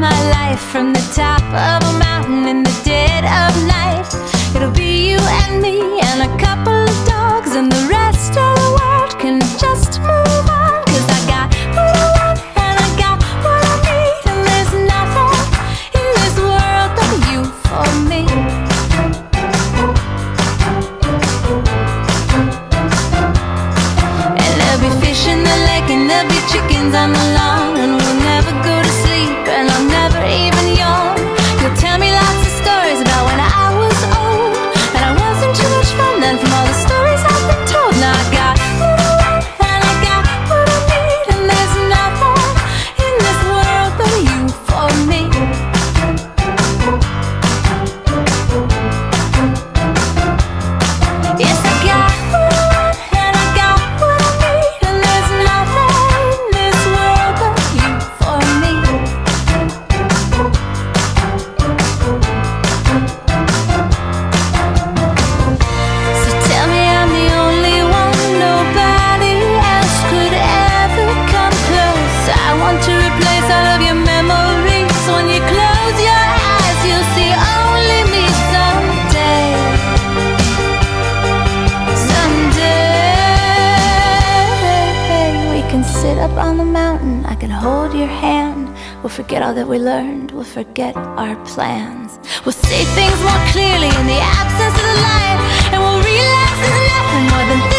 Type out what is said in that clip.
my life from the top of a mountain in the dead of night. It'll be you and me and a couple of dogs, and the rest of the world can just move on. 'Cause I got what I want and I got what I need, and there's nothing in this world but you for me. And there'll be fish in the lake and there'll be chickens on the lawn, and we'll never go to sleep and I'll never even yawn. You'll tell me lots of stories about when I was old, and I wasn't too much fun then from all the stories I've been told. Now I got what I want and I got what I need, and there's nothing in this world but you for me. Yes, I got what I want and I got what I need, and there's nothing in this world but you for me. So tell me I'm the only one, nobody else could ever come close. I want to replace all of your memories. When you close your eyes, you'll see only me someday. Someday we can sit up on the mountain, I can hold your hand. We'll forget all that we learned, we'll forget our plans. We'll say things more clearly in the absence of the light, and we'll realize there's nothing more than